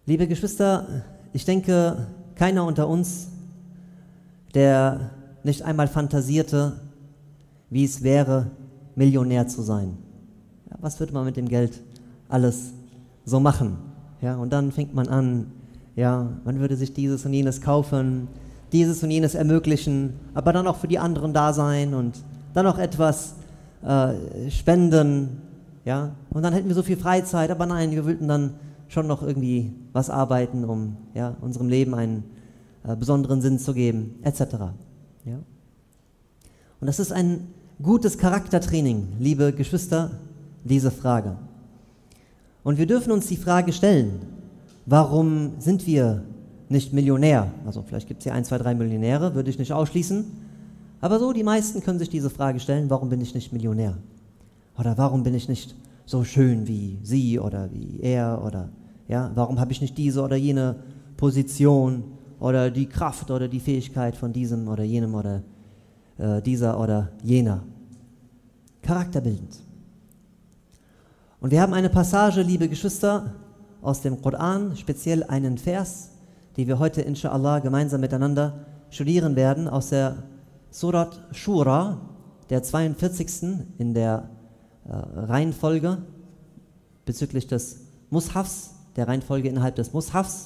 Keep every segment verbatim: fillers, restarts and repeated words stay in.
Liebe Geschwister, ich denke, keiner unter uns, der nicht einmal fantasierte, wie es wäre, Millionär zu sein. Ja, was würde man mit dem Geld alles so machen? Ja, und dann fängt man an, ja, man würde sich dieses und jenes kaufen, dieses und jenes ermöglichen, aber dann auch für die anderen da sein und dann auch etwas äh, spenden, ja, und dann hätten wir so viel Freizeit, aber nein, wir wollten dann schon noch irgendwie was arbeiten, um ja, unserem Leben einen äh, besonderen Sinn zu geben, et cetera. Ja. Und das ist ein gutes Charaktertraining, liebe Geschwister, diese Frage. Und wir dürfen uns die Frage stellen, warum sind wir nicht Millionär? Also vielleicht gibt es hier ein, zwei, drei Millionäre, würde ich nicht ausschließen. Aber so, die meisten können sich diese Frage stellen, warum bin ich nicht Millionär? Oder warum bin ich nicht so schön wie sie oder wie er? Oder ja, warum habe ich nicht diese oder jene Position oder die Kraft oder die Fähigkeit von diesem oder jenem oder äh, dieser oder jener? Charakterbildend. Und wir haben eine Passage, liebe Geschwister, aus dem Koran, speziell einen Vers, die wir heute inshallah gemeinsam miteinander studieren werden, aus der Surat Shura, der zweiundvierzigsten in der äh, Reihenfolge bezüglich des Mushafs, der Reihenfolge innerhalb des Mushafs.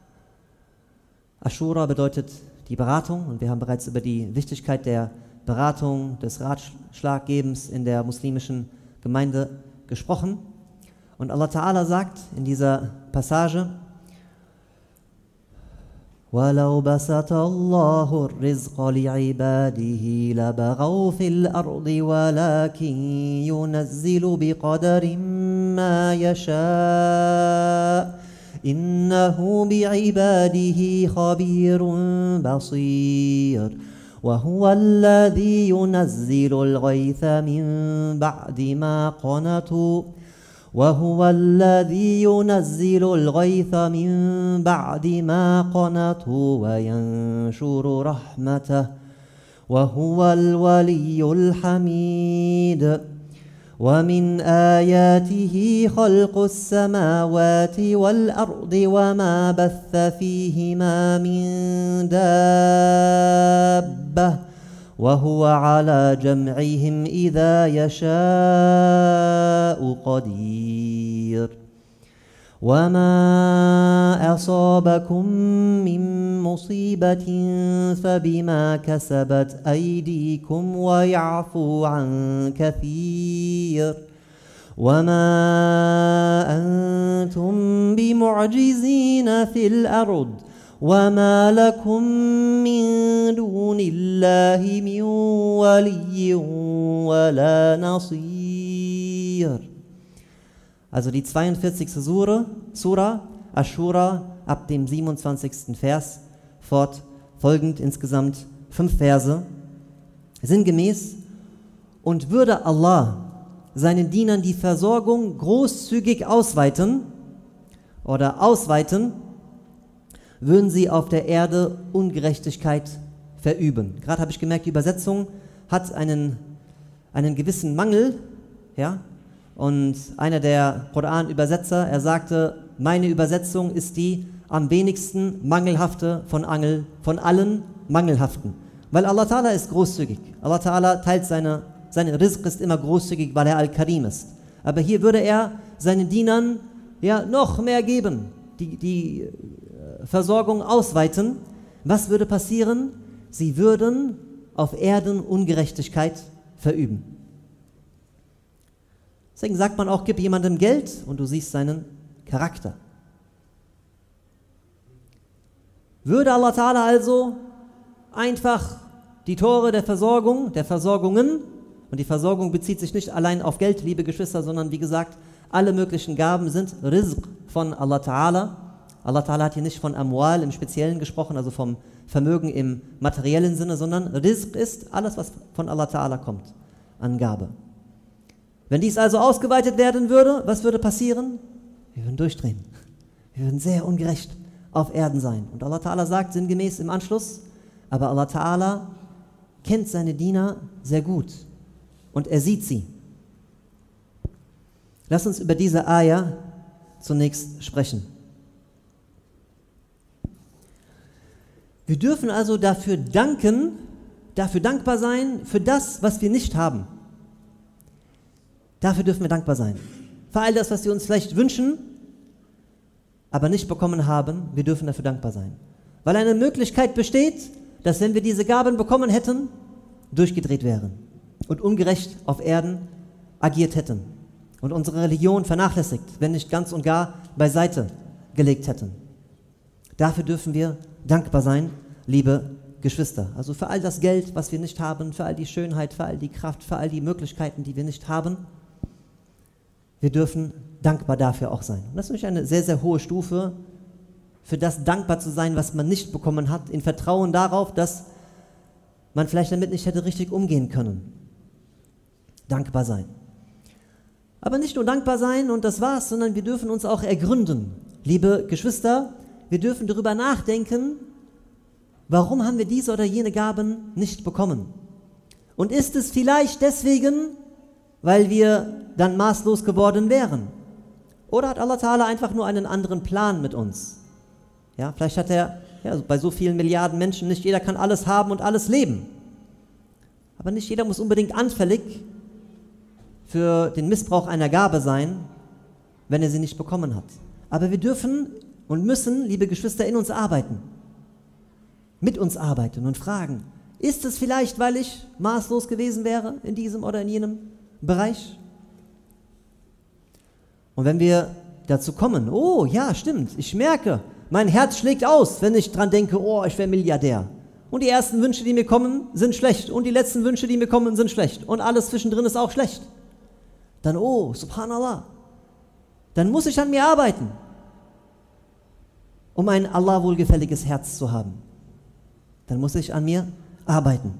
Ashura bedeutet die Beratung und wir haben bereits über die Wichtigkeit der Beratung, des Ratschlaggebens in der muslimischen Gemeinde gesprochen. Und Allah Ta'ala sagt in dieser Passage: وَلَوْ بَسَطَ اللَّهُ الرِّزْقَ لِعِبَادِهِ لَبَغَوْا فِي الْأَرْضِ وَلَكِنْ يُنَزِّلُ بِقَدَرٍ مَا يَشَاءُ إِنَّهُ بِعِبَادِهِ خَبِيرٌ بَصِيرٌ وَهُوَ الَّذِي يُنَزِّلُ الْغَيْثَ مِنْ بَعْدِ مَا قَنَطُوا وهو الذي ينزل الغيث من بعد ما قنطوا وينشر رحمته وهو الولي الحميد ومن آياته خلق السماوات والأرض وما بث فيهما من دابة وهو على جمعهم إذا يشاء قدير وما أصابكم من مصيبة فبما كسبت أيديكم ويعفو عن كثير وما أنتم بمعجزين في الأرض وما لكم من دون الله من ولي ولا نصير. Also die zweiundvierzigste Sure, Sura Ashura ab dem siebenundzwanzigsten Vers fortfolgend, insgesamt fünf Verse, sinngemäß: Und würde Allah seinen Dienern die Versorgung großzügig ausweiten oder ausweiten, würden sie auf der Erde Ungerechtigkeit verüben. Gerade habe ich gemerkt, die Übersetzung hat einen, einen gewissen Mangel, ja, und einer der Koran-Übersetzer, er sagte, meine Übersetzung ist die am wenigsten mangelhafte von, Angel, von allen mangelhaften. Weil Allah Ta'ala ist großzügig. Allah Ta'ala teilt seine, seine Rizq ist immer großzügig, weil er Al-Karim ist. Aber hier würde er seinen Dienern ja noch mehr geben, die, die Versorgung ausweiten. Was würde passieren? Sie würden auf Erden Ungerechtigkeit verüben. Deswegen sagt man auch, gib jemandem Geld und du siehst seinen Charakter. Würde Allah Ta'ala also einfach die Tore der Versorgung, der Versorgungen, und die Versorgung bezieht sich nicht allein auf Geld, liebe Geschwister, sondern wie gesagt, alle möglichen Gaben sind Rizq von Allah Ta'ala. Allah Ta'ala hat hier nicht von Amwal im Speziellen gesprochen, also vom Vermögen im materiellen Sinne, sondern Rizq ist alles, was von Allah Ta'ala kommt, an Gabe. Wenn dies also ausgeweitet werden würde, was würde passieren? Wir würden durchdrehen. Wir würden sehr ungerecht auf Erden sein. Und Allah Ta'ala sagt sinngemäß im Anschluss, aber Allah Ta'ala kennt seine Diener sehr gut und er sieht sie. Lass uns über diese Ayah zunächst sprechen. Wir dürfen also dafür danken, dafür dankbar sein, für das, was wir nicht haben. Dafür dürfen wir dankbar sein. Für all das, was wir uns vielleicht wünschen, aber nicht bekommen haben, wir dürfen dafür dankbar sein. Weil eine Möglichkeit besteht, dass wenn wir diese Gaben bekommen hätten, durchgedreht wären und ungerecht auf Erden agiert hätten und unsere Religion vernachlässigt, wenn nicht ganz und gar beiseite gelegt hätten. Dafür dürfen wir dankbar sein, liebe Geschwister. Also für all das Geld, was wir nicht haben, für all die Schönheit, für all die Kraft, für all die Möglichkeiten, die wir nicht haben. Wir dürfen dankbar dafür auch sein. Und das ist natürlich eine sehr, sehr hohe Stufe, für das dankbar zu sein, was man nicht bekommen hat, in Vertrauen darauf, dass man vielleicht damit nicht hätte richtig umgehen können. Dankbar sein. Aber nicht nur dankbar sein und das war's, sondern wir dürfen uns auch ergründen. Liebe Geschwister, wir dürfen darüber nachdenken, warum haben wir diese oder jene Gaben nicht bekommen? Und ist es vielleicht deswegen, weil wir dann maßlos geworden wären? Oder hat Allah Ta'ala einfach nur einen anderen Plan mit uns? Ja, vielleicht hat er, ja, bei so vielen Milliarden Menschen, nicht jeder kann alles haben und alles leben. Aber nicht jeder muss unbedingt anfällig für den Missbrauch einer Gabe sein, wenn er sie nicht bekommen hat. Aber wir dürfen und müssen, liebe Geschwister, in uns arbeiten. Mit uns arbeiten und fragen, ist es vielleicht, weil ich maßlos gewesen wäre in diesem oder in jenem Bereich? Und wenn wir dazu kommen, oh ja, stimmt, ich merke, mein Herz schlägt aus, wenn ich dran denke, oh, ich wäre Milliardär. Und die ersten Wünsche, die mir kommen, sind schlecht. Und die letzten Wünsche, die mir kommen, sind schlecht. Und alles zwischendrin ist auch schlecht. Dann, oh, subhanallah, dann muss ich an mir arbeiten, um ein Allah wohlgefälliges Herz zu haben. Dann muss ich an mir arbeiten.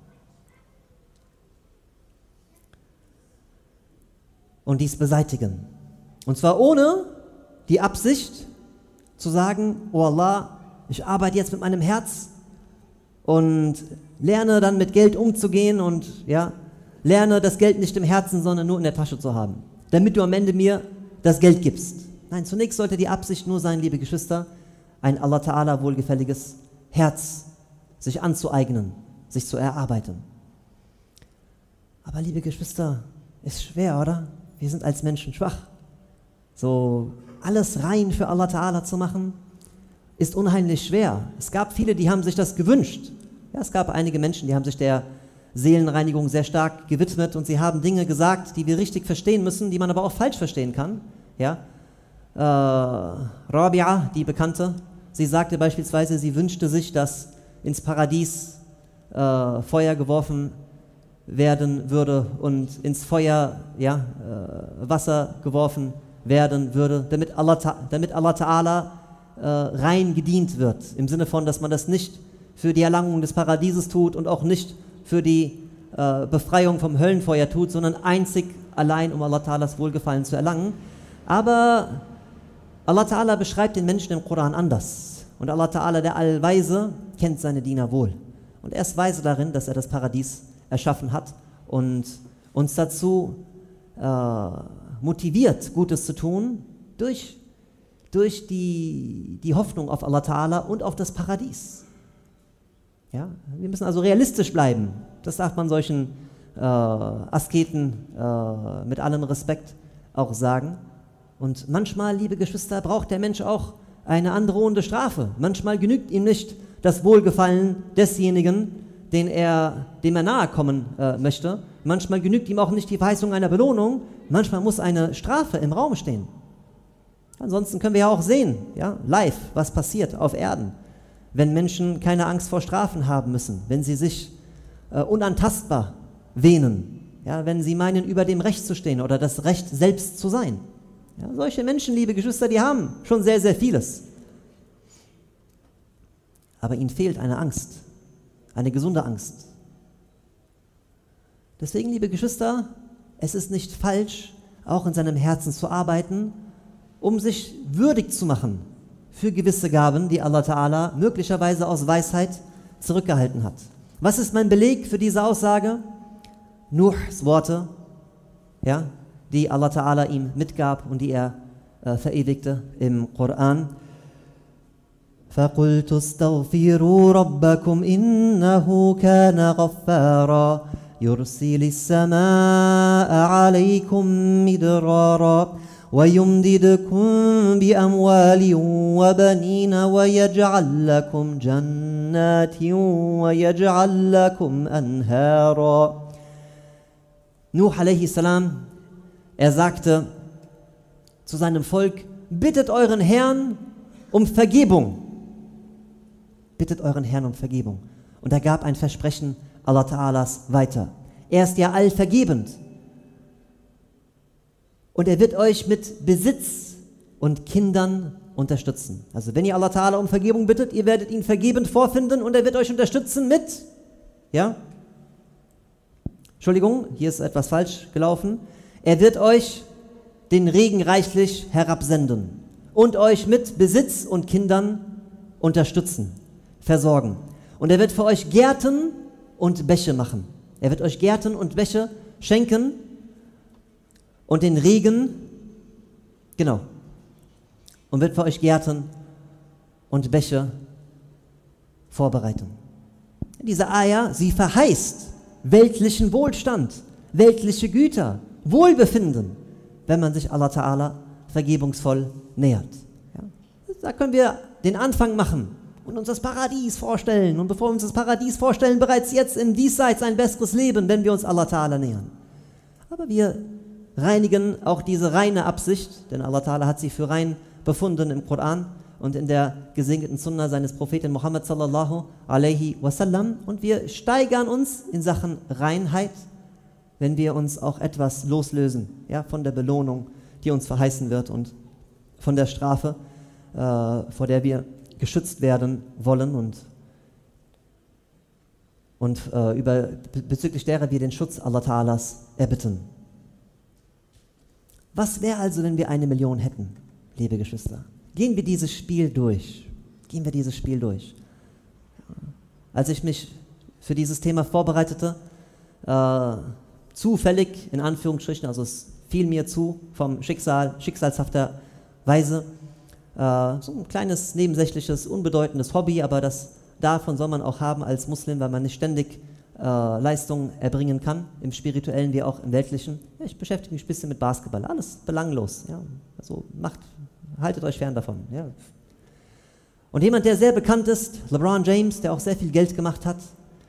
Und dies beseitigen. Und zwar ohne die Absicht zu sagen, oh Allah, ich arbeite jetzt mit meinem Herz und lerne dann mit Geld umzugehen und ja, lerne das Geld nicht im Herzen, sondern nur in der Tasche zu haben, damit du am Ende mir das Geld gibst. Nein, zunächst sollte die Absicht nur sein, liebe Geschwister, ein Allah Ta'ala wohlgefälliges Herz sich anzueignen, sich zu erarbeiten. Aber liebe Geschwister, ist schwer, oder? Wir sind als Menschen schwach. So alles rein für Allah Ta'ala zu machen, ist unheimlich schwer. Es gab viele, die haben sich das gewünscht. Ja, es gab einige Menschen, die haben sich der Seelenreinigung sehr stark gewidmet und sie haben Dinge gesagt, die wir richtig verstehen müssen, die man aber auch falsch verstehen kann. Ja? Äh, Rabia, die Bekannte, sie sagte beispielsweise, sie wünschte sich, dass ins Paradies äh, Feuer geworfen werden würde und ins Feuer ja, äh, Wasser geworfen werden würde, damit Allah, damit Allah Ta'ala äh, rein gedient wird. Im Sinne von, dass man das nicht für die Erlangung des Paradieses tut und auch nicht für die äh, Befreiung vom Höllenfeuer tut, sondern einzig allein, um Allah Ta'alas Wohlgefallen zu erlangen. Aber Allah Ta'ala beschreibt den Menschen im Koran anders. Und Allah Ta'ala, der Allweise, kennt seine Diener wohl. Und er ist weise darin, dass er das Paradies erschaffen hat und uns dazu äh, motiviert, Gutes zu tun, durch, durch die, die Hoffnung auf Allah Ta'ala und auf das Paradies. Ja? Wir müssen also realistisch bleiben. Das sagt man solchen äh, Asketen äh, mit allem Respekt auch sagen. Und manchmal, liebe Geschwister, braucht der Mensch auch eine androhende Strafe. Manchmal genügt ihm nicht das Wohlgefallen desjenigen, den er, dem er nahe kommen äh, möchte. Manchmal genügt ihm auch nicht die Verheißung einer Belohnung. Manchmal muss eine Strafe im Raum stehen. Ansonsten können wir ja auch sehen, ja, live, was passiert auf Erden, wenn Menschen keine Angst vor Strafen haben müssen, wenn sie sich äh, unantastbar wähnen, ja, wenn sie meinen, über dem Recht zu stehen oder das Recht selbst zu sein. Ja, solche Menschen, liebe Geschwister, die haben schon sehr, sehr vieles. Aber ihnen fehlt eine Angst, eine gesunde Angst. Deswegen, liebe Geschwister, es ist nicht falsch, auch in seinem Herzen zu arbeiten, um sich würdig zu machen für gewisse Gaben, die Allah Ta'ala möglicherweise aus Weisheit zurückgehalten hat. Was ist mein Beleg für diese Aussage? Nuhs Worte, ja, die Allah Ta'ala ihm mitgab und die er äh, verewigte im Koran. فَقُلْتُ اسْتَغْفِرُوا رَبَّكُمْ إِنَّهُ كَانَ غَفَّارًا يُرْسِلِ السَّمَاءَ عَلَيْكُمْ مِدْرَارًا وَيُمْدِدْكُمْ بِأَمْوَالٍ وَبَنِينَ وَيَجْعَلْ لَكُمْ جَنَّاتٍ وَيَجْعَلْ لَكُمْ أَنْهَارًا. Nuh a.s., er sagte zu seinem Volk, bittet euren Herrn um Vergebung. Bittet euren Herrn um Vergebung. Und er gab ein Versprechen Allah Ta'alas weiter. Er ist ja allvergebend. Und er wird euch mit Besitz und Kindern unterstützen. Also wenn ihr Allah Ta'ala um Vergebung bittet, ihr werdet ihn vergebend vorfinden und er wird euch unterstützen mit, ja? Entschuldigung, hier ist etwas falsch gelaufen. Er wird euch den Regen reichlich herabsenden und euch mit Besitz und Kindern unterstützen, versorgen. Und er wird für euch Gärten und Bäche machen. Er wird euch Gärten und Bäche schenken und den Regen, genau, und wird für euch Gärten und Bäche vorbereiten. Diese Ayah, sie verheißt weltlichen Wohlstand, weltliche Güter, Wohlbefinden, wenn man sich Allah Ta'ala vergebungsvoll nähert. Ja? Da können wir den Anfang machen und uns das Paradies vorstellen. Und bevor wir uns das Paradies vorstellen, bereits jetzt im Diesseits ein besseres Leben, wenn wir uns Allah Ta'ala nähern. Aber wir reinigen auch diese reine Absicht, denn Allah Ta'ala hat sie für rein befunden im Koran und in der gesegneten Sunna seines Propheten Muhammad sallallahu alaihi wasallam. Und wir steigern uns in Sachen Reinheit, wenn wir uns auch etwas loslösen, ja, von der Belohnung, die uns verheißen wird und von der Strafe, äh, vor der wir geschützt werden wollen und, und äh, über, bezüglich derer wir den Schutz Allah Ta'alas erbitten. Was wäre also, wenn wir eine Million hätten, liebe Geschwister? Gehen wir dieses Spiel durch. Gehen wir dieses Spiel durch. Als ich mich für dieses Thema vorbereitete, äh, zufällig, in Anführungsstrichen, also es fiel mir zu, vom Schicksal, schicksalshafterweise, äh, so ein kleines, nebensächliches, unbedeutendes Hobby, aber das davon soll man auch haben als Muslim, weil man nicht ständig äh, Leistungen erbringen kann, im Spirituellen wie auch im Weltlichen. Ja, ich beschäftige mich ein bisschen mit Basketball, alles belanglos. Ja. Also macht, haltet euch fern davon. Ja. Und jemand, der sehr bekannt ist, LeBron James, der auch sehr viel Geld gemacht hat,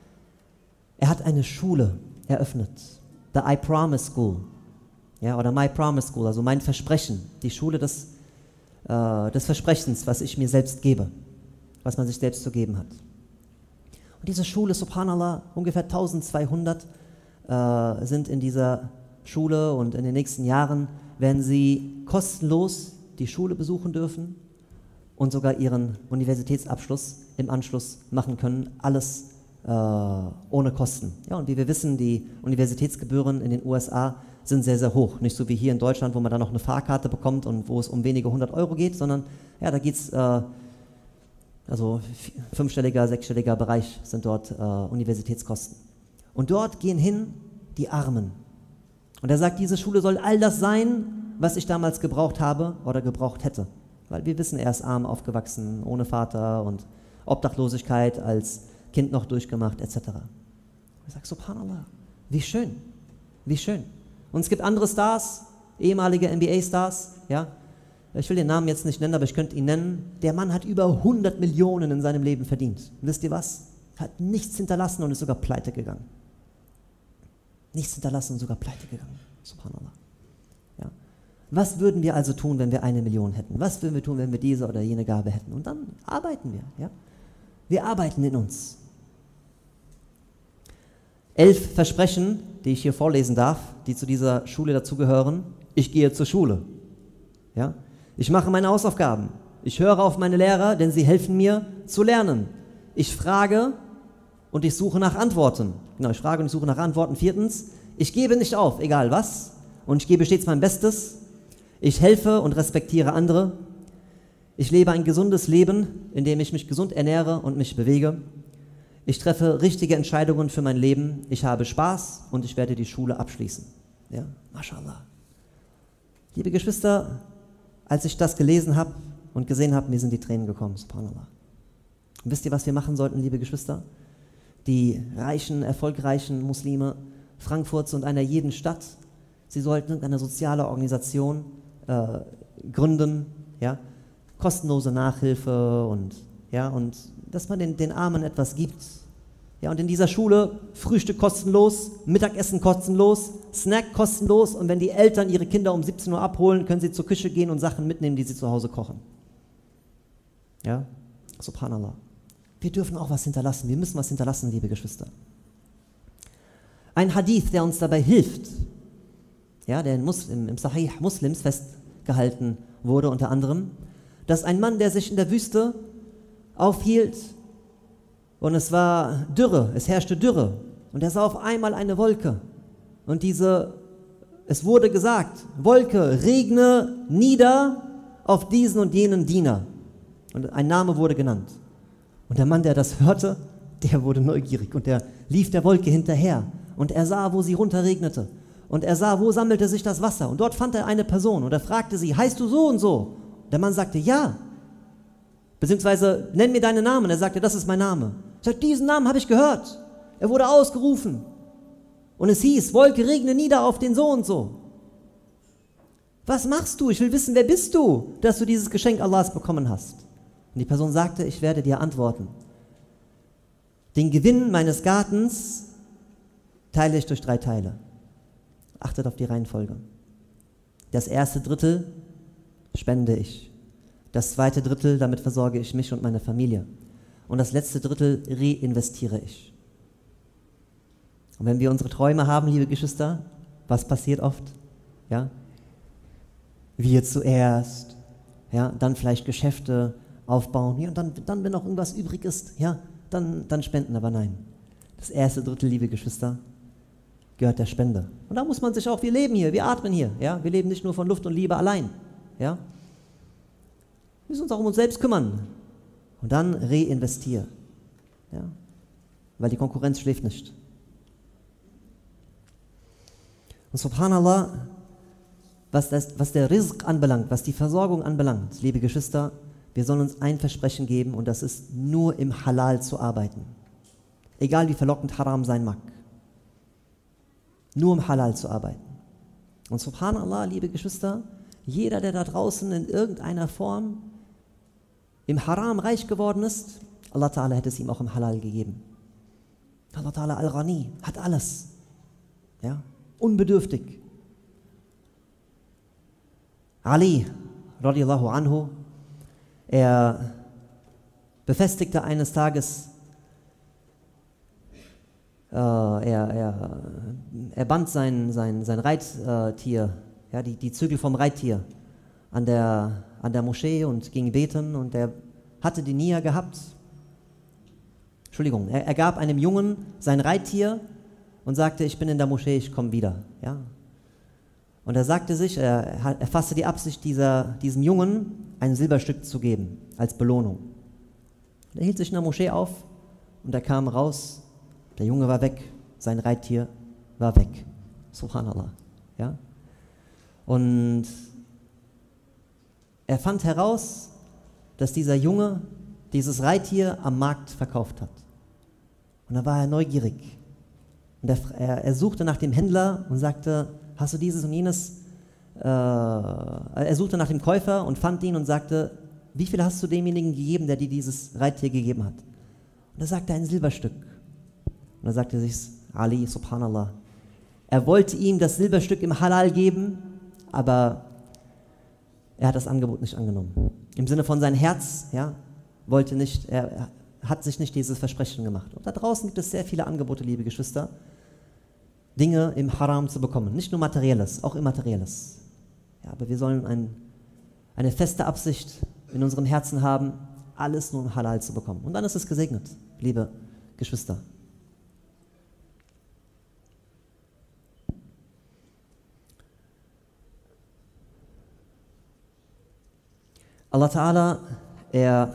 er hat eine Schule eröffnet, The I Promise School, ja, oder My Promise School, also mein Versprechen, die Schule des, äh, des Versprechens, was ich mir selbst gebe, was man sich selbst zu geben hat. Und diese Schule, subhanallah, ungefähr eintausendzweihundert äh, sind in dieser Schule und in den nächsten Jahren werden sie kostenlos die Schule besuchen dürfen und sogar ihren Universitätsabschluss im Anschluss machen können, alles äh, ohne Kosten. Ja, und wie wir wissen, die Universitätsgebühren in den U S A sind sehr, sehr hoch. Nicht so wie hier in Deutschland, wo man dann noch eine Fahrkarte bekommt und wo es um wenige hundert Euro geht, sondern ja, da geht es, äh, also fünfstelliger, sechsstelliger Bereich sind dort äh, Universitätskosten. Und dort gehen hin die Armen. Und er sagt, diese Schule soll all das sein, was ich damals gebraucht habe oder gebraucht hätte. Weil wir wissen, er ist arm aufgewachsen, ohne Vater und Obdachlosigkeit als Kind noch durchgemacht, et cetera. Ich sage, subhanallah, wie schön, wie schön. Und es gibt andere Stars, ehemalige N B A-Stars, ja. Ich will den Namen jetzt nicht nennen, aber ich könnte ihn nennen. Der Mann hat über hundert Millionen in seinem Leben verdient. Und wisst ihr was? Hat nichts hinterlassen und ist sogar pleite gegangen. Nichts hinterlassen und sogar pleite gegangen. Subhanallah. Ja. Was würden wir also tun, wenn wir eine Million hätten? Was würden wir tun, wenn wir diese oder jene Gabe hätten? Und dann arbeiten wir. Ja? Wir arbeiten in uns. Elf Versprechen, die ich hier vorlesen darf, die zu dieser Schule dazugehören. Ich gehe zur Schule. Ja? Ich mache meine Hausaufgaben. Ich höre auf meine Lehrer, denn sie helfen mir zu lernen. Ich frage und ich suche nach Antworten. Genau, ich frage und ich suche nach Antworten. Viertens, ich gebe nicht auf, egal was. Und ich gebe stets mein Bestes. Ich helfe und respektiere andere. Ich lebe ein gesundes Leben, in dem ich mich gesund ernähre und mich bewege. Ich treffe richtige Entscheidungen für mein Leben. Ich habe Spaß und ich werde die Schule abschließen. Ja, mashallah. Liebe Geschwister, als ich das gelesen habe und gesehen habe, mir sind die Tränen gekommen, subhanallah. Und wisst ihr, was wir machen sollten, liebe Geschwister? Die reichen, erfolgreichen Muslime Frankfurts und einer jeden Stadt, sie sollten eine soziale Organisation äh, gründen, ja, kostenlose Nachhilfe und, ja, und dass man den, den Armen etwas gibt. Ja, und in dieser Schule Frühstück kostenlos, Mittagessen kostenlos, Snack kostenlos, und wenn die Eltern ihre Kinder um siebzehn Uhr abholen, können sie zur Küche gehen und Sachen mitnehmen, die sie zu Hause kochen. Ja, subhanallah. Wir dürfen auch was hinterlassen, wir müssen was hinterlassen, liebe Geschwister. Ein Hadith, der uns dabei hilft, ja, der in Muslim, im Sahih Muslims festgehalten wurde, unter anderem, dass ein Mann, der sich in der Wüste aufhielt, und es war Dürre, es herrschte Dürre, und er sah auf einmal eine Wolke, und diese, es wurde gesagt, Wolke, regne nieder auf diesen und jenen Diener, und ein Name wurde genannt. Und der Mann, der das hörte, der wurde neugierig, und der lief der Wolke hinterher, und er sah, wo sie runterregnete, und er sah, wo sammelte sich das Wasser, und dort fand er eine Person, und er fragte sie, heißt du so und so? Der Mann sagte, ja, beziehungsweise, nenn mir deinen Namen. Er sagte, das ist mein Name. Er sagte, diesen Namen habe ich gehört, er wurde ausgerufen, und es hieß, Wolke, regne nieder auf den so und so. Was machst du? Ich will wissen, wer bist du, dass du dieses Geschenk Allahs bekommen hast? Und die Person sagte, ich werde dir antworten. Den Gewinn meines Gartens teile ich durch drei Teile. Achtet auf die Reihenfolge. Das erste Drittel spende ich. Das zweite Drittel, damit versorge ich mich und meine Familie. Und das letzte Drittel reinvestiere ich. Und wenn wir unsere Träume haben, liebe Geschwister, was passiert oft? Ja? Wir zuerst, ja, dann vielleicht Geschäfte aufbauen, ja, und dann, dann, wenn noch irgendwas übrig ist, ja, dann, dann spenden, aber nein. Das erste Drittel, liebe Geschwister, gehört der Spende. Und da muss man sich auch, wir leben hier, wir atmen hier, ja, wir leben nicht nur von Luft und Liebe allein, ja. Wir müssen uns auch um uns selbst kümmern und dann reinvestieren, ja, weil die Konkurrenz schläft nicht. Und subhanallah, was, das, was der Rizq anbelangt, was die Versorgung anbelangt, liebe Geschwister, wir sollen uns ein Versprechen geben, und das ist, nur im Halal zu arbeiten. Egal wie verlockend Haram sein mag. Nur im Halal zu arbeiten. Und subhanallah, liebe Geschwister, jeder, der da draußen in irgendeiner Form im Haram reich geworden ist, Allah Ta'ala hätte es ihm auch im Halal gegeben. Allah Ta'ala Al-Ghani hat alles. Ja, unbedürftig. Ali, radiallahu anhu, er befestigte eines Tages, äh, er, er, er band sein, sein, sein Reittier, ja, die, die Zügel vom Reittier an der, an der Moschee und ging beten, und er hatte die Nia gehabt. Entschuldigung, er, er gab einem Jungen sein Reittier und sagte, ich bin in der Moschee, ich komme wieder. Ja. Und er sagte sich, er, er fasste die Absicht, dieser, diesem Jungen ein Silberstück zu geben, als Belohnung. Er hielt sich in der Moschee auf, und er kam raus, der Junge war weg, sein Reittier war weg. Subhanallah. Ja? Und er fand heraus, dass dieser Junge dieses Reittier am Markt verkauft hat. Und da war er neugierig. Und er, er, er suchte nach dem Händler und sagte, hast du dieses und jenes? Äh, er suchte nach dem Käufer und fand ihn und sagte, wie viel hast du demjenigen gegeben, der dir dieses Reittier gegeben hat? Und er sagte, ein Silberstück. Und er sagte sich, Ali, subhanallah. Er wollte ihm das Silberstück im Halal geben, aber er hat das Angebot nicht angenommen. Im Sinne von sein Herz, ja, wollte nicht, er hat sich nicht dieses Versprechen gemacht. Und da draußen gibt es sehr viele Angebote, liebe Geschwister, Dinge im Haram zu bekommen. Nicht nur Materielles, auch Immaterielles. Ja, aber wir sollen ein, eine feste Absicht in unserem Herzen haben, alles nur im Halal zu bekommen. Und dann ist es gesegnet, liebe Geschwister. Allah Ta'ala, er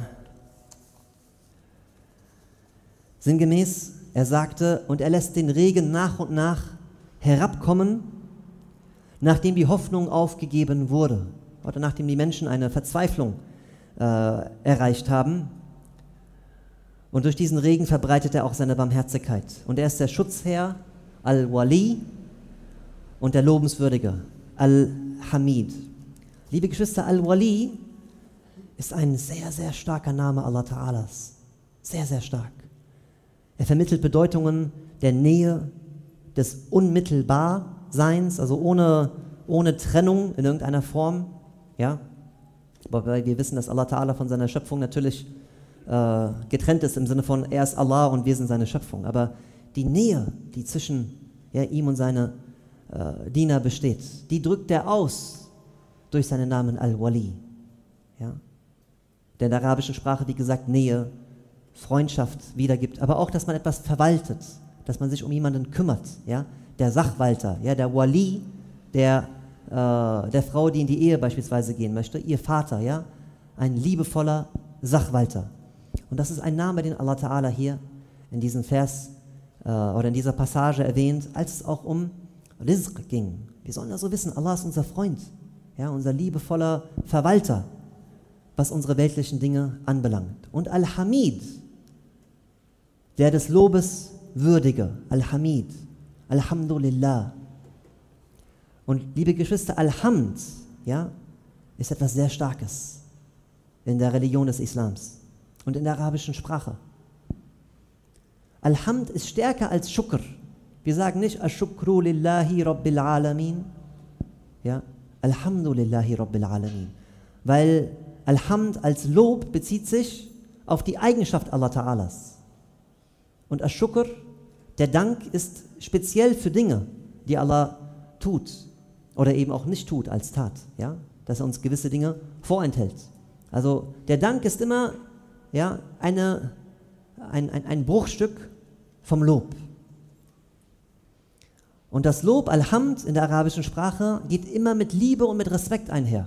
sinngemäß, er sagte, und er lässt den Regen nach und nach herabkommen, nachdem die Hoffnung aufgegeben wurde, oder nachdem die Menschen eine Verzweiflung äh, erreicht haben. Und durch diesen Regen verbreitet er auch seine Barmherzigkeit. Und er ist der Schutzherr, Al-Wali, und der Lobenswürdige, Al-Hamid. Liebe Geschwister, Al-Wali ist ein sehr, sehr starker Name Allah Ta'alas. Sehr, sehr stark. Er vermittelt Bedeutungen der Nähe, des Unmittelbarseins, also ohne, ohne Trennung in irgendeiner Form. Ja? Wobei wir wissen, dass Allah Ta'ala von seiner Schöpfung natürlich äh, getrennt ist, im Sinne von, er ist Allah und wir sind seine Schöpfung. Aber die Nähe, die zwischen ja, ihm und seine äh, Diener besteht, die drückt er aus durch seinen Namen Al-Wali. Ja? Der in der arabischen Sprache, wie gesagt, Nähe, Freundschaft wiedergibt, aber auch, dass man etwas verwaltet, dass man sich um jemanden kümmert, ja? Der Sachwalter, ja? Der Wali, der, äh, der Frau, die in die Ehe beispielsweise gehen möchte, ihr Vater, ja? Ein liebevoller Sachwalter. Und das ist ein Name, den Allah Ta'ala hier in diesem Vers äh, oder in dieser Passage erwähnt, als es auch um Rizq ging. Wir sollen also wissen, Allah ist unser Freund, ja? Unser liebevoller Verwalter, was unsere weltlichen Dinge anbelangt. Und Al-Hamid, der des Lobes würdige, Al-Hamid, Alhamdulillah. Und liebe Geschwister, Al-Hamd, ja, ist etwas sehr Starkes in der Religion des Islams und in der arabischen Sprache. Al-Hamd ist stärker als Shukr. Wir sagen nicht Ash-Shukru lillahi Rabbil Alamin, ja, Alhamdulillahi Rabbil Alamin, weil Al-Hamd als Lob bezieht sich auf die Eigenschaft Allah Ta'alas. Und Ash-Shukr, der Dank, ist speziell für Dinge, die Allah tut oder eben auch nicht tut als Tat, ja? Dass er uns gewisse Dinge vorenthält. Also der Dank ist immer ja, eine, ein, ein, ein Bruchstück vom Lob. Und das Lob, Al-Hamd in der arabischen Sprache, geht immer mit Liebe und mit Respekt einher.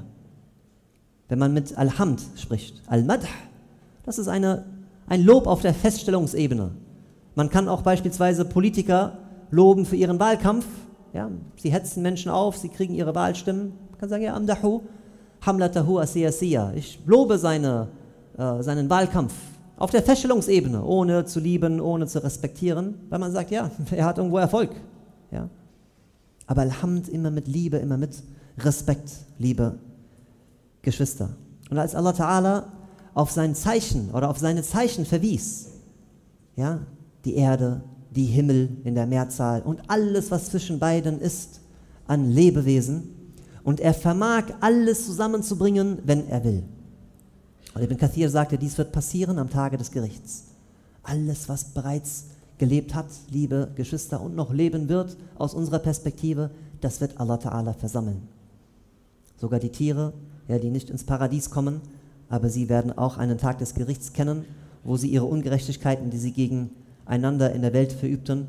Wenn man mit Al-Hamd spricht. Al-Madh, das ist eine, ein Lob auf der Feststellungsebene. Man kann auch beispielsweise Politiker loben für ihren Wahlkampf. Ja, sie hetzen Menschen auf, sie kriegen ihre Wahlstimmen. Man kann sagen, ja, amdahu, hamlatahu asiyasiya. Ich lobe seine, äh, seinen Wahlkampf auf der Feststellungsebene, ohne zu lieben, ohne zu respektieren, weil man sagt, ja, er hat irgendwo Erfolg. Ja. Aber Al-Hamd immer mit Liebe, immer mit Respekt, liebe Geschwister. Und als Allah Ta'ala auf sein Zeichen oder auf seine Zeichen verwies, ja, die Erde, die Himmel in der Mehrzahl und alles, was zwischen beiden ist, an Lebewesen, und er vermag alles zusammenzubringen, wenn er will. Und Ibn Kathir sagte, dies wird passieren am Tage des Gerichts. Alles, was bereits gelebt hat, liebe Geschwister, und noch leben wird, aus unserer Perspektive, das wird Allah Ta'ala versammeln. Sogar die Tiere, ja, die nicht ins Paradies kommen, aber sie werden auch einen Tag des Gerichts kennen, wo sie ihre Ungerechtigkeiten, die sie gegeneinander in der Welt verübten,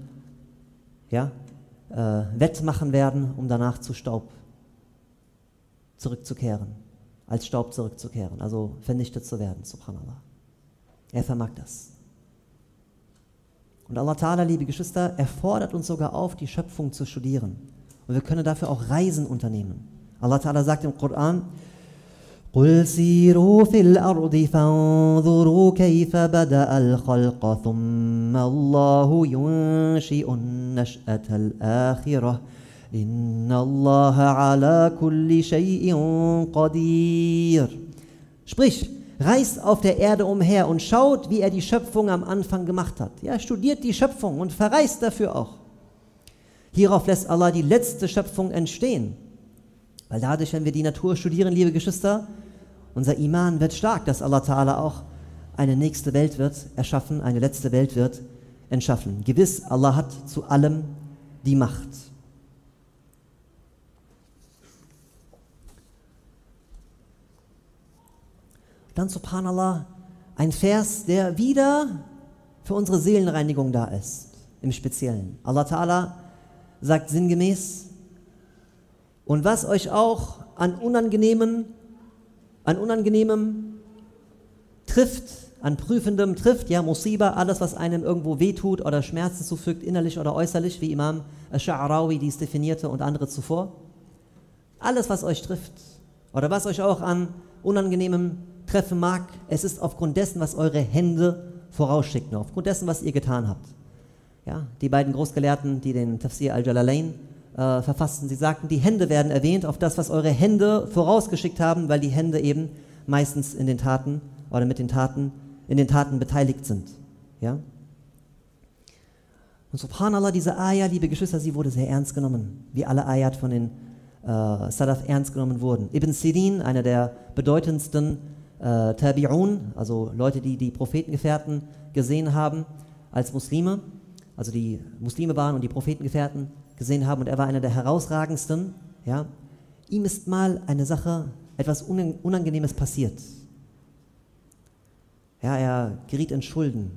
ja, äh, wettmachen werden, um danach zu Staub zurückzukehren, als Staub zurückzukehren, also vernichtet zu werden, subhanallah. Er vermag das. Und Allah Ta'ala, liebe Geschwister, er fordert uns sogar auf, die Schöpfung zu studieren. Und wir können dafür auch Reisen unternehmen. Allah Ta'ala sagt im Koran, قُلْ سِيرُوا فِي الْأَرْضِ فَانظُرُوا كَيْفَ بَدَأَ الْخَلْقَ ثُمَّ اللَّهُ يُنْشِئُ النَّشْأَةَ الْآخِرَةَ إِنَّ اللَّهَ عَلَى كُلِّ شَيْءٍ قَدِيرٌ. Sprich, reist auf der Erde umher und schaut, wie er die Schöpfung am Anfang gemacht hat. Ja, studiert die Schöpfung und verreist dafür auch. Hierauf lässt Allah die letzte Schöpfung entstehen. Weil dadurch, wenn wir die Natur studieren, liebe Geschwister, unser Iman wird stark, dass Allah Ta'ala auch eine nächste Welt wird erschaffen, eine letzte Welt wird entschaffen. Gewiss, Allah hat zu allem die Macht. Dann, subhanallah, ein Vers, der wieder für unsere Seelenreinigung da ist, im Speziellen. Allah Ta'ala sagt sinngemäß, und was euch auch an Unangenehmen, an Unangenehmem trifft, an Prüfendem trifft, ja, Musiba, alles, was einem irgendwo wehtut oder Schmerzen zufügt, innerlich oder äußerlich, wie Imam Ash-Sha'arawi dies definierte und andere zuvor. Alles, was euch trifft oder was euch auch an Unangenehmem treffen mag, es ist aufgrund dessen, was eure Hände vorausschickten, aufgrund dessen, was ihr getan habt. Ja, die beiden Großgelehrten, die den Tafsir al-Jalalain äh, verfassten, sie sagten, die Hände werden erwähnt auf das, was eure Hände vorausgeschickt haben, weil die Hände eben meistens in den Taten oder mit den Taten, in den Taten beteiligt sind. Ja? Und subhanallah, diese Ayah, liebe Geschwister, sie wurde sehr ernst genommen, wie alle Ayat von den äh, Salaf ernst genommen wurden. Ibn Sirin, einer der bedeutendsten äh, Tabi'un, also Leute, die die Prophetengefährten gesehen haben als Muslime, also die Muslime waren und die Prophetengefährten gesehen haben, und er war einer der herausragendsten. Ja? Ihm ist mal eine Sache, etwas Unangenehmes passiert. Ja, er geriet in Schulden.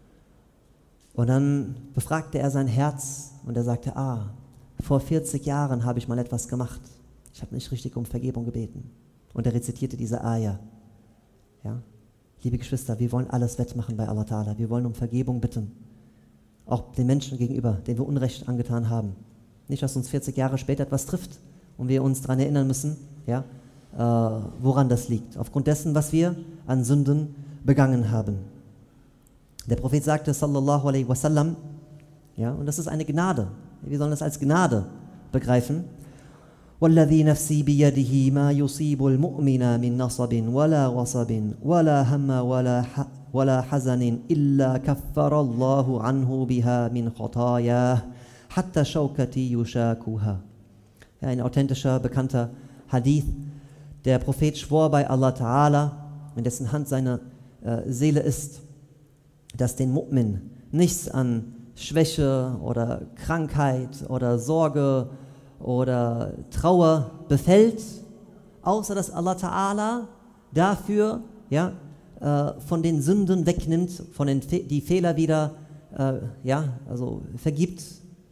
Und dann befragte er sein Herz und er sagte, ah, vor vierzig Jahren habe ich mal etwas gemacht. Ich habe nicht richtig um Vergebung gebeten. Und er rezitierte diese Ayah. Ja? Liebe Geschwister, wir wollen alles wettmachen bei Allah Ta'ala. Wir wollen um Vergebung bitten. Auch den Menschen gegenüber, denen wir Unrecht angetan haben. Nicht, dass uns vierzig Jahre später etwas trifft und wir uns daran erinnern müssen, ja, äh, woran das liegt. Aufgrund dessen, was wir an Sünden begangen haben. Der Prophet sagte, sallallahu alaihi wasallam, ja, und das ist eine Gnade. Wir sollen das als Gnade begreifen. وَالَّذِي نَفْسِي بِيَدِهِ مَا يُصِيبُ الْمُؤْمِنَ مِنْ نَصَبٍ وَلَا غَصَبٍ وَلَا هَمَّ وَلَا وَلَا حَزَنٍ إِلَّا كَفَّرَ اللَّهُ عَنْهُ بِهَا مِنْ خَطَايَاهُ حَتَّى شَوْكَتِي يُشَاكُهَا. Ja, ein authentischer, bekannter Hadith. Der Prophet schwor bei Allah Ta'ala, in dessen Hand seine äh, Seele ist, dass den Mu'min nichts an Schwäche oder Krankheit oder Sorge oder Trauer befällt, außer dass Allah Ta'ala dafür ja, äh, von den Sünden wegnimmt, von den Fe die Fehler wieder äh, ja, also vergibt,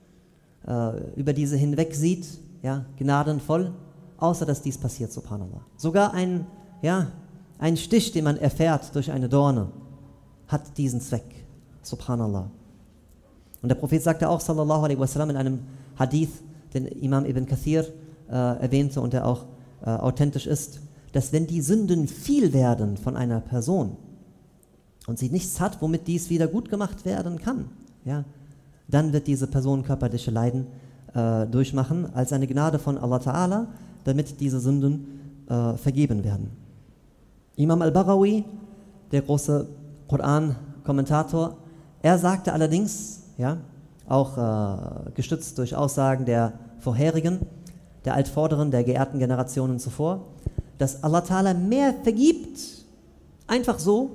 äh, über diese hinweg sieht, ja, gnadenvoll, außer dass dies passiert, subhanallah. Sogar ein, ja, ein Stich, den man erfährt durch eine Dorne, hat diesen Zweck, subhanallah. Und der Prophet sagte auch, sallallahu alaihi wasallam, in einem Hadith, den Imam Ibn Kathir äh, erwähnte und der auch äh, authentisch ist, dass wenn die Sünden viel werden von einer Person und sie nichts hat, womit dies wieder gut gemacht werden kann, ja, dann wird diese Person körperliche Leiden äh, durchmachen als eine Gnade von Allah Ta'ala, damit diese Sünden äh, vergeben werden. Imam al-Baghawi, der große Koran-Kommentator, er sagte allerdings, ja, auch äh, gestützt durch Aussagen der vorherigen, der altvorderen, der geehrten Generationen zuvor, dass Allah Ta'ala mehr vergibt, einfach so,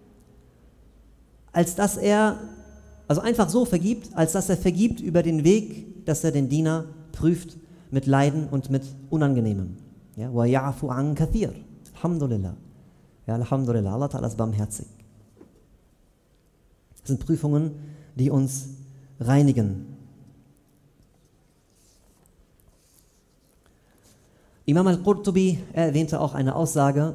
als dass er, also einfach so vergibt, als dass er vergibt über den Weg, dass er den Diener prüft mit Leiden und mit Unangenehmem. Ja, wa ya'fu an kathir. Alhamdulillah. Ja, Alhamdulillah. Allah Ta'ala ist barmherzig. Das sind Prüfungen, die uns reinigen. Imam al-Qurtubi erwähnte auch eine Aussage,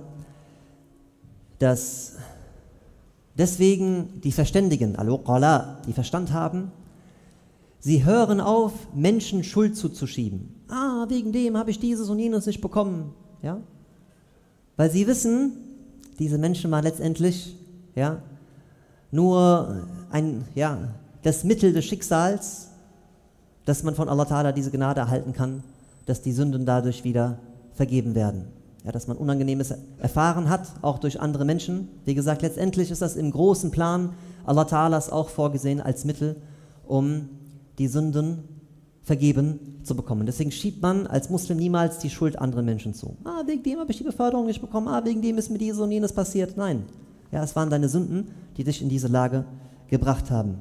dass deswegen die Verständigen, al-Uqala, die Verstand haben, sie hören auf, Menschen Schuld zuzuschieben. Ah, wegen dem habe ich dieses und jenes nicht bekommen. Ja? Weil sie wissen, diese Menschen waren letztendlich ja, nur ein, ja, das Mittel des Schicksals, dass man von Allah Ta'ala diese Gnade erhalten kann, dass die Sünden dadurch wieder vergeben werden. Ja, dass man Unangenehmes erfahren hat, auch durch andere Menschen. Wie gesagt, letztendlich ist das im großen Plan Allah Ta'alas auch vorgesehen als Mittel, um die Sünden vergeben zu bekommen. Deswegen schiebt man als Muslim niemals die Schuld anderen Menschen zu. Ah, wegen dem habe ich die Beförderung nicht bekommen, ah, wegen dem ist mir dieses und jenes passiert. Nein, ja, es waren deine Sünden, die dich in diese Lage gebracht haben.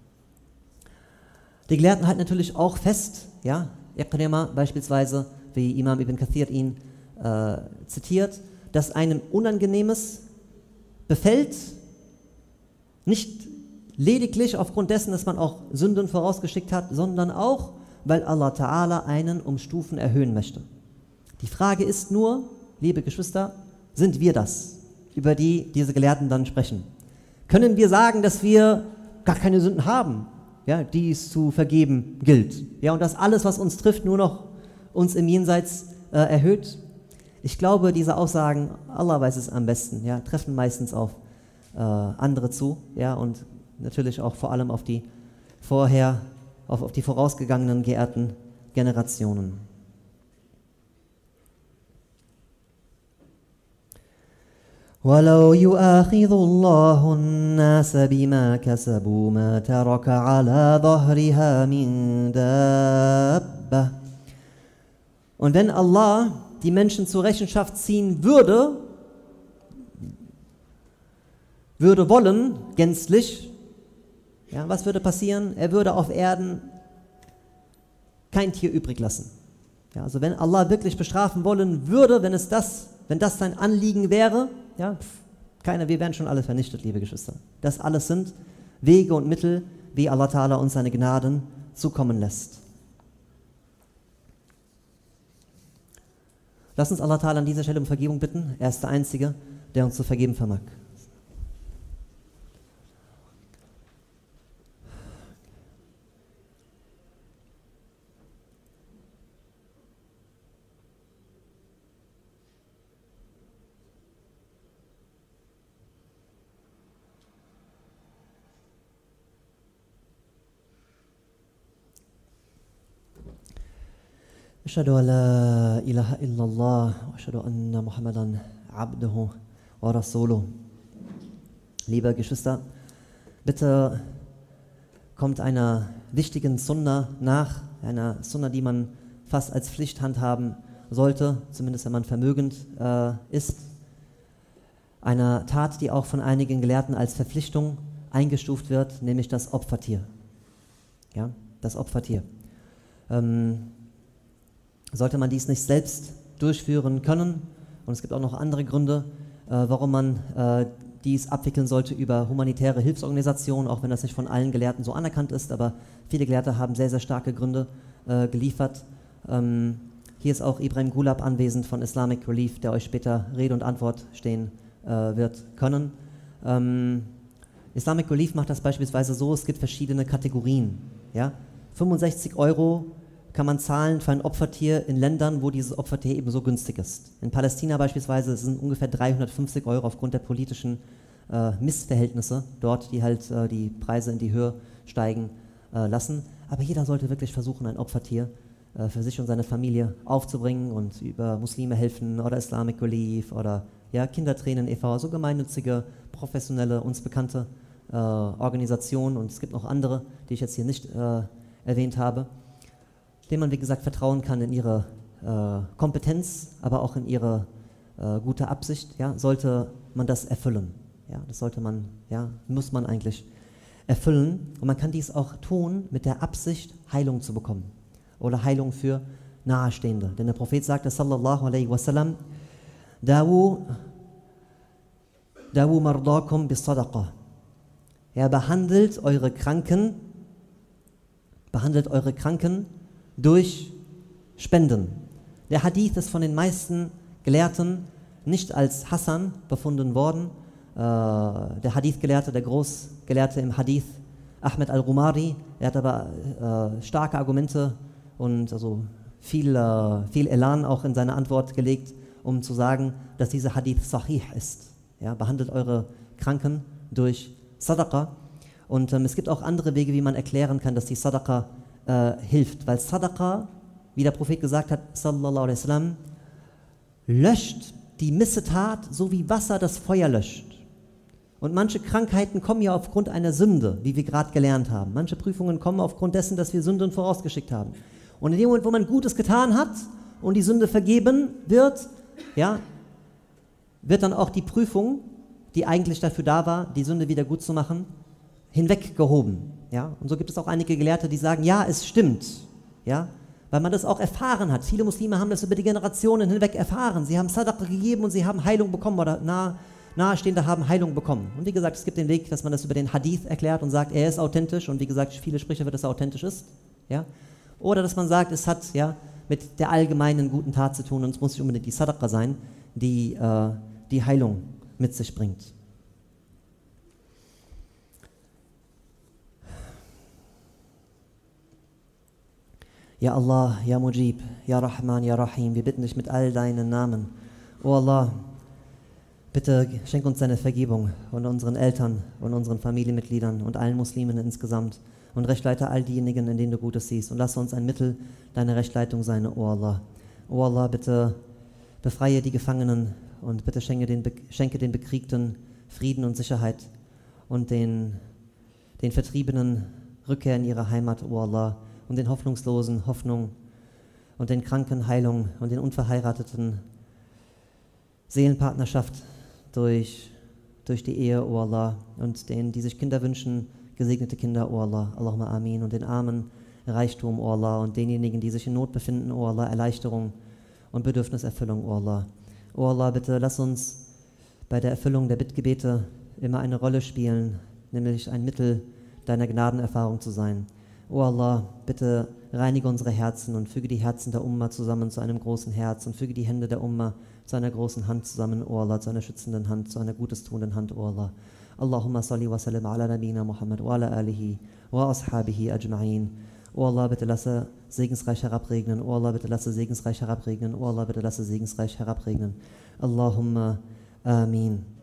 Die Gelehrten halten natürlich auch fest, ja, Iqrima beispielsweise, wie Imam Ibn Kathir ihn äh, zitiert, dass einem Unangenehmes befällt, nicht lediglich aufgrund dessen, dass man auch Sünden vorausgeschickt hat, sondern auch, weil Allah Ta'ala einen um Stufen erhöhen möchte. Die Frage ist nur, liebe Geschwister, sind wir das, über die diese Gelehrten dann sprechen? Können wir sagen, dass wir gar keine Sünden haben, ja, die es zu vergeben gilt? Ja, und dass alles, was uns trifft, nur noch uns im Jenseits äh, erhöht? Ich glaube, diese Aussagen, Allah weiß es am besten, ja, treffen meistens auf äh, andere zu, ja, und natürlich auch vor allem auf die vorher, auf, auf die vorausgegangenen geehrten Generationen. وَلَوْ يُؤَاخِذُ اللَّهُ النَّاسَ بِمَا كَسَبُوا مَا تَرَكَ عَلَى ظَهْرِهَا مِن دَابَّةٍ. Und wenn Allah die Menschen zur Rechenschaft ziehen würde, würde wollen, gänzlich, ja, was würde passieren? Er würde auf Erden kein Tier übrig lassen. Ja, also wenn Allah wirklich bestrafen wollen würde, wenn es das, wenn das sein Anliegen wäre, ja, pf, keine, wir wären schon alle vernichtet, liebe Geschwister. Das alles sind Wege und Mittel, wie Allah Ta'ala uns seine Gnaden zukommen lässt. Lass uns Allah Ta'ala an dieser Stelle um Vergebung bitten. Er ist der Einzige, der uns zu vergeben vermag. أشهد أن لا إله إلا الله وأشهد أن محمدا عبده ورسوله. Liebe Geschwister, bitte kommt einer wichtigen Sunna nach, einer Sunna, die man fast als Pflicht handhaben sollte, zumindest wenn man vermögend äh, ist, einer Tat, die auch von einigen Gelehrten als Verpflichtung eingestuft wird, nämlich das Opfertier. Ja, das Opfertier. Ähm, Sollte man dies nicht selbst durchführen können, und es gibt auch noch andere Gründe, äh, warum man äh, dies abwickeln sollte über humanitäre Hilfsorganisationen, auch wenn das nicht von allen Gelehrten so anerkannt ist, aber viele Gelehrte haben sehr, sehr starke Gründe äh, geliefert. Ähm, hier ist auch Ibrahim Gulab anwesend von Islamic Relief, der euch später Rede und Antwort stehen äh, wird können. Ähm, Islamic Relief macht das beispielsweise so, es gibt verschiedene Kategorien. Ja? fünfundsechzig Euro kann man zahlen für ein Opfertier in Ländern, wo dieses Opfertier eben so günstig ist. In Palästina beispielsweise sind ungefähr dreihundertfünfzig Euro aufgrund der politischen äh, Missverhältnisse dort, die halt äh, die Preise in die Höhe steigen äh, lassen. Aber jeder sollte wirklich versuchen, ein Opfertier äh, für sich und seine Familie aufzubringen und über Muslime helfen oder Islamic Relief oder ja, Kindertränen e V, so gemeinnützige, professionelle, uns bekannte äh, Organisationen, und es gibt noch andere, die ich jetzt hier nicht äh, erwähnt habe, denen man, wie gesagt, vertrauen kann in ihre äh, Kompetenz, aber auch in ihre äh, gute Absicht, ja, sollte man das erfüllen. Ja, das sollte man, ja, muss man eigentlich erfüllen. Und man kann dies auch tun mit der Absicht, Heilung zu bekommen oder Heilung für Nahestehende. Denn der Prophet sagte, sallallahu alaihi wasallam, Dawu, Dawu mardakum bis sadaqa. Ja, behandelt eure Kranken, behandelt eure Kranken durch Spenden. Der Hadith ist von den meisten Gelehrten nicht als Hassan befunden worden. Äh, der Hadith-Gelehrte, der Großgelehrte im Hadith, Ahmed al-Rumari, er hat aber äh, starke Argumente und also viel, äh, viel Elan auch in seine Antwort gelegt, um zu sagen, dass dieser Hadith sahih ist. Ja, behandelt eure Kranken durch Sadaqa. Und ähm, es gibt auch andere Wege, wie man erklären kann, dass die Sadaqa Äh, hilft, weil Sadaqa, wie der Prophet gesagt hat, sallallahu alaihi wasallam, löscht die Missetat, so wie Wasser das Feuer löscht. Und manche Krankheiten kommen ja aufgrund einer Sünde, wie wir gerade gelernt haben. Manche Prüfungen kommen aufgrund dessen, dass wir Sünden vorausgeschickt haben. Und in dem Moment, wo man Gutes getan hat und die Sünde vergeben wird, ja, wird dann auch die Prüfung, die eigentlich dafür da war, die Sünde wieder gut zu machen, hinweggehoben. Ja, und so gibt es auch einige Gelehrte, die sagen, ja, es stimmt, ja, weil man das auch erfahren hat. Viele Muslime haben das über die Generationen hinweg erfahren. Sie haben Sadaqa gegeben und sie haben Heilung bekommen oder nah, Nahestehende haben Heilung bekommen. Und wie gesagt, es gibt den Weg, dass man das über den Hadith erklärt und sagt, er ist authentisch, und wie gesagt, viele Sprüche wird, dass er authentisch ist. Ja? Oder dass man sagt, es hat ja mit der allgemeinen guten Tat zu tun und es muss nicht unbedingt die Sadaqa sein, die äh, die Heilung mit sich bringt. Ja Allah, Ja Mujib, Ja Rahman, Ja Rahim, wir bitten dich mit all deinen Namen. O Allah, Bitte schenk uns deine Vergebung und unseren Eltern und unseren Familienmitgliedern und allen Muslimen insgesamt und rechtleite all diejenigen, in denen du Gutes siehst und lasse uns ein Mittel deiner Rechtleitung sein, O Allah. O Allah, bitte befreie die Gefangenen und bitte schenke den, schenke den Bekriegten Frieden und Sicherheit und den, den Vertriebenen Rückkehr in ihre Heimat, O Allah, und den Hoffnungslosen Hoffnung und den Kranken Heilung und den Unverheirateten Seelenpartnerschaft durch, durch die Ehe, O Allah, und denen, die sich Kinder wünschen, gesegnete Kinder, O Allah, Allahumma Amin, und den Armen Reichtum, O Allah, und denjenigen, die sich in Not befinden, O Allah, Erleichterung und Bedürfniserfüllung, O Allah. O Allah, bitte lass uns bei der Erfüllung der Bittgebete immer eine Rolle spielen, nämlich ein Mittel deiner Gnadenerfahrung zu sein. O Allah, bitte reinige unsere Herzen und füge die Herzen der Umma zusammen zu einem großen Herz und füge die Hände der Umma zu einer großen Hand zusammen, O Allah, zu einer schützenden Hand, zu einer gutes tuenden Hand, O Allah. Allahumma salli wa sallim ala nabina Muhammad wa ala alihi wa ashabihi ajma'in. O Allah, bitte lasse segensreich herabregnen. O Allah, bitte lasse segensreich herabregnen. O Allah, bitte lasse segensreich herabregnen. Allahumma Amin.